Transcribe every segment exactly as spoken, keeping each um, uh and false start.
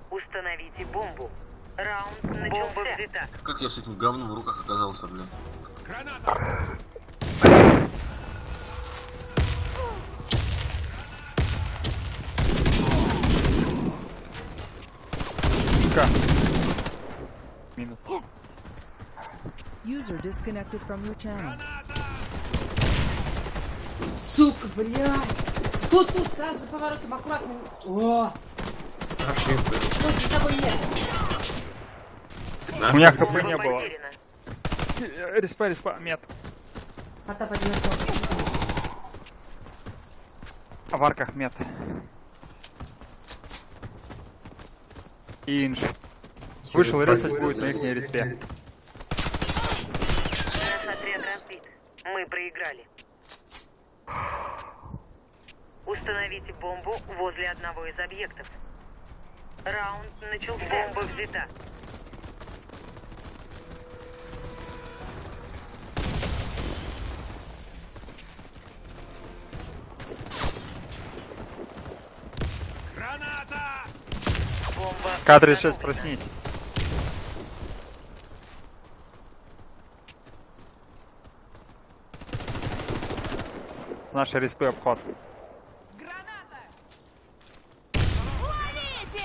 Установите бомбу. Раунд начался. Как я с этим говном в руках оказался, блин? Граната! Минус. User disconnected from your channel. Сука, блядь! Тут, тут, сразу за поворотом, аккуратно. О! Ошибка. Вот, за тобой нет. У меня хп не было. Респа, респа, мет. Потап один остался. В арках мет. Инж. Вышел резать будет на ихней респе. Наш отряд разбит. Мы проиграли. Установите бомбу возле одного из объектов. Раунд начался. Бомба взята. Граната! Бомба. К тридцать шесть, проснись. Наши респы обход. Граната! Ловите!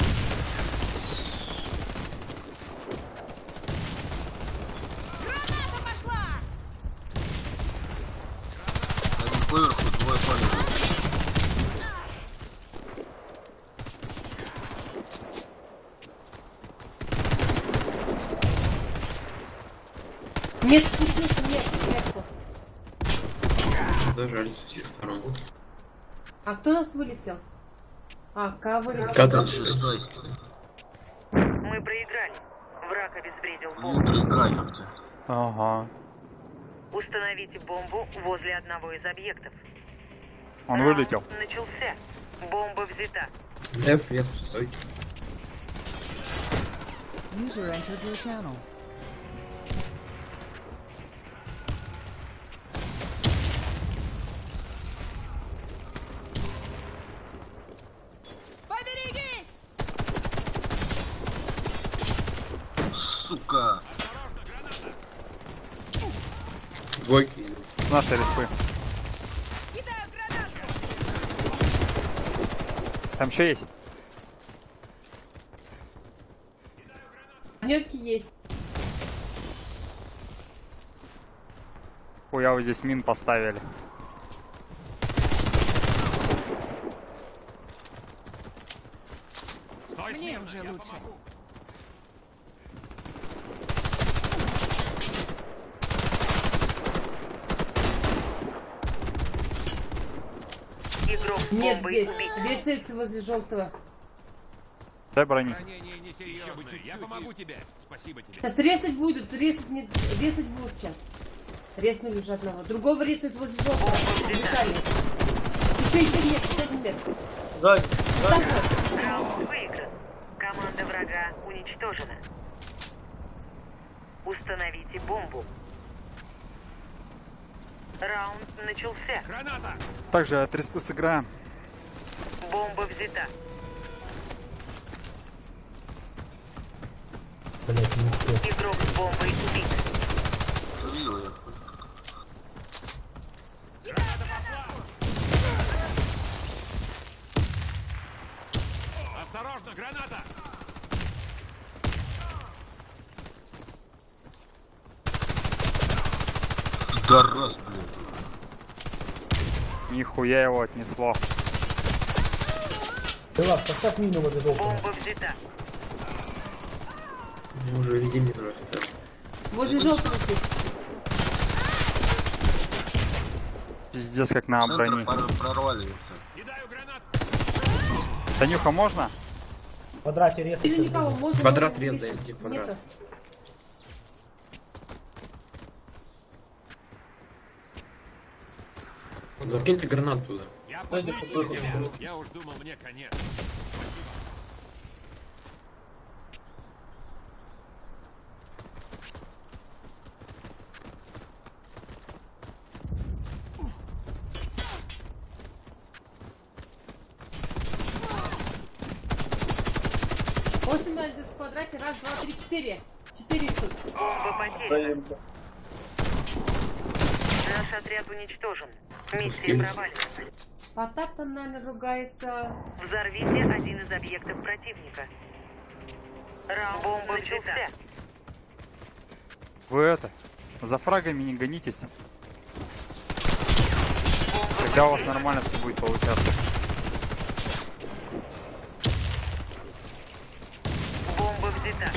Граната пошла! Один поверху, двое палец. Нет, тут нет, нет, сверху. Зажались со всех сторон. А кто у нас вылетел? А, К вылетел. Катан Шестой. Мы проиграли. Враг обезвредил Ну, бомбу. проиграй, ёпта. Ага. Установите бомбу возле одного из объектов. Он вылетел. Раунд начался. Бомба взята. F, я стой. User entered your channel. Поберегись! Сука. С двойки. Наши респы. Кидаю гранату! Там еще есть. Нётки есть. Хуя вы здесь мин поставили. Стой Мне смирно, уже я лучше. помогу. Игрок с Нет бомбой здесь. убит. Весается возле желтого. Дай брони. Ранение несерьезное. Я помогу тебе. Спасибо тебе. Сейчас резать будут, резать не... Резать будут сейчас. Резнули уже одного. Другого резают возле желтого. Мешали. Еще, еще нет, еще один нет. Сзади. Так вот. Раунд выигран. Команда врага уничтожена. Установите бомбу. Раунд начался. Граната! Также от респы сыграем. Бомба взята. Игрок с бомбой убит. Видел я. Осторожно, граната! Да раз, блин. Нихуя его отнесло. Бомба взята. Мне уже видели просто. Возле желтого здесь. Пиздец, как на Центр брони. пор- прорвали, ёпта. Кидаю гранату! Танюха, можно? В квадрате резко. Или никого, можно... Квадрат можно резай, здесь. где квадрат? Нету. Закиньте гранату туда. Я подмечу тебя. Я уж думал, мне конец. восемь в квадрате. Раз, два, три, четыре. Четыре тут. Бомба потеряна. Наш отряд уничтожен. Миссия проваливается. Потап там, наверное, ругается. Взорвите один из объектов противника. Раунд бомба начался. Вы это, за фрагами не гонитесь. Тогда у вас нормально все будет получаться. Бомба взята.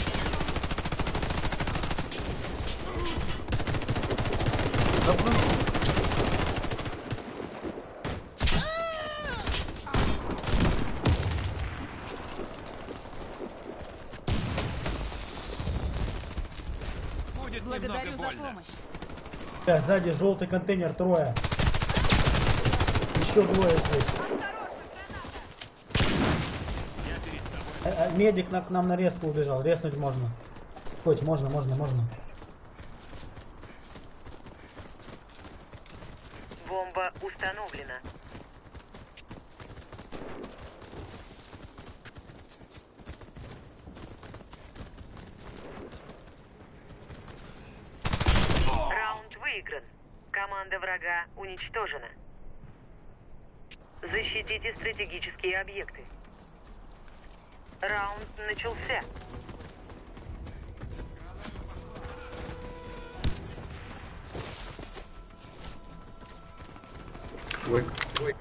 Будет Благодарю немного за больно. помощь. Э, Сзади желтый контейнер, трое. Еще двое здесь. Я перед тобой. Э, э, Медик на, к нам на резку убежал. Резнуть можно. Хоть, можно, можно, можно. Бомба установлена. Раунд выигран. Команда врага уничтожена. Защитите стратегические объекты. Раунд начался. Двойка. Двойка.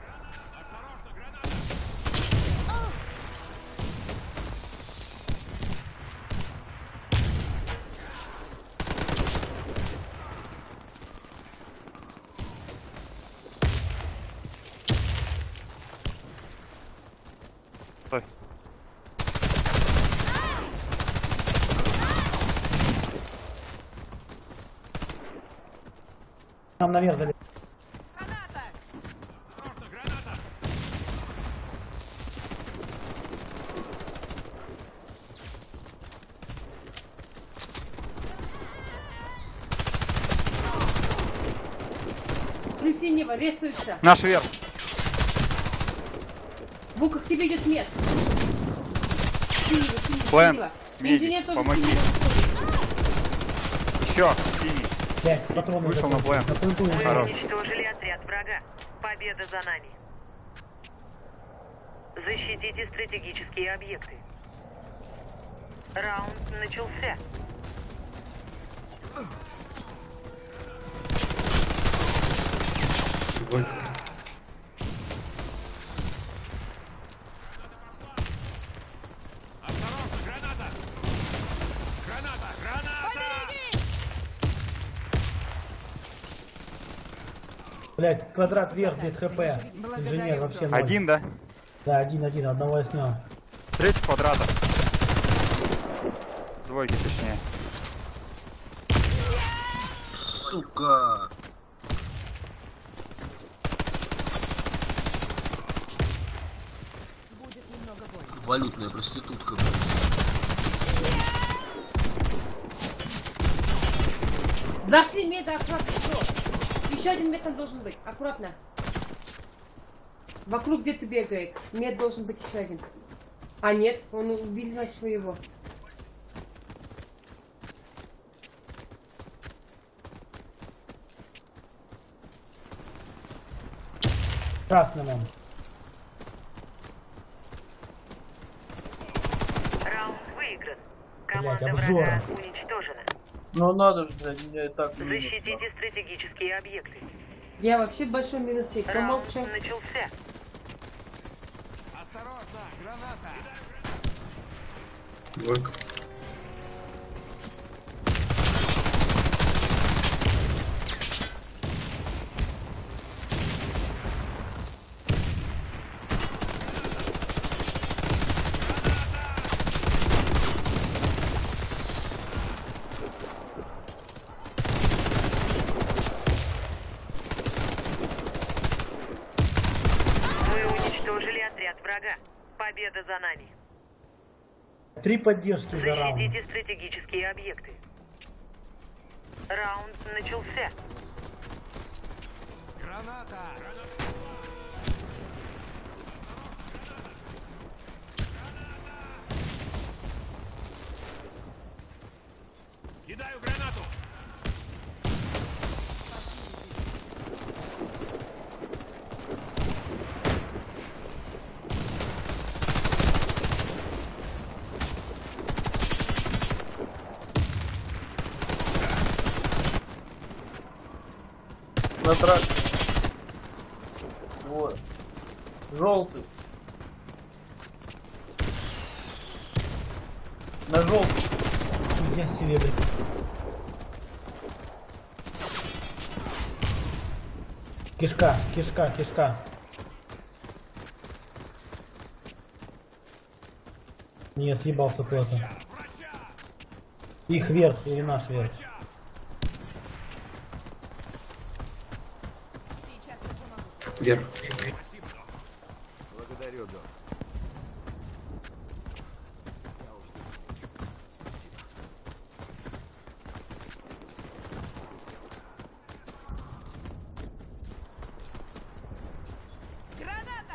Стой. Нам наверх залез. Граната! Осторожно, граната! Ты синего, рисуешься. Наш верх. Бука, к тебе идет мед. Синего, синего, Плен, синего. медик, Инженер тоже помоги. синего. Еще синий. Блять, патроны Вышел на закончились. плен. На пленту Мы не Хорош. уничтожили отряд врага. Победа за нами. Защитите стратегические объекты. Раунд начался. Двойка. Осторожно, граната! Граната! Граната! Блять, квадрат вверх без хп. Инженер вообще ноль. Один, да? Да, один, один, одного я снял. Треть квадрата. Двойки, точнее. Сука. Будет немного больно. Валютная проститутка, блядь. Зашли меда, аккуратно. Всё. Еще один мед там должен быть. Аккуратно. Вокруг где-то бегает. Мед должен быть еще один. А нет, он убил, значит, своего. Красным он. Раунд выигран. Команда Блядь, обжора. врага уничтожена. Ну надо же, блядь, мне так не Защитите стратегические объекты. Я вообще в большой минусе. Кто Раунд молчал? начался. Осторожно, граната! Двойка. Мы уничтожили отряд врага. Победа за нами. Три поддержки за раунд. Защитите стратегические объекты. Раунд начался. Граната! На трассе. Вот. Желтый. На желтый. Я себе, блядь. Кишка, кишка, кишка. Не, съебался кто-то. Их вверх или наш вверх. Сейчас я помогу. Вверх. Благодарю, док. Граната!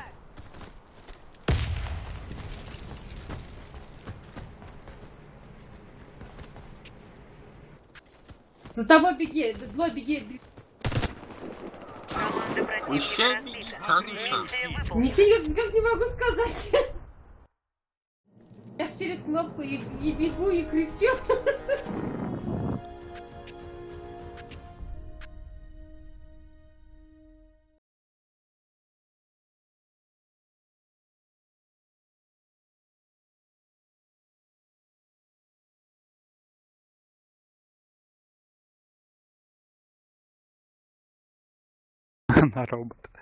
За тобой беги, злой беги. Команда противника Пущай беги, разбита. Танюша. Миссия выполнена. Ничего никак не могу сказать. Я ж через кнопку и, и бегу, и кричу. На робота.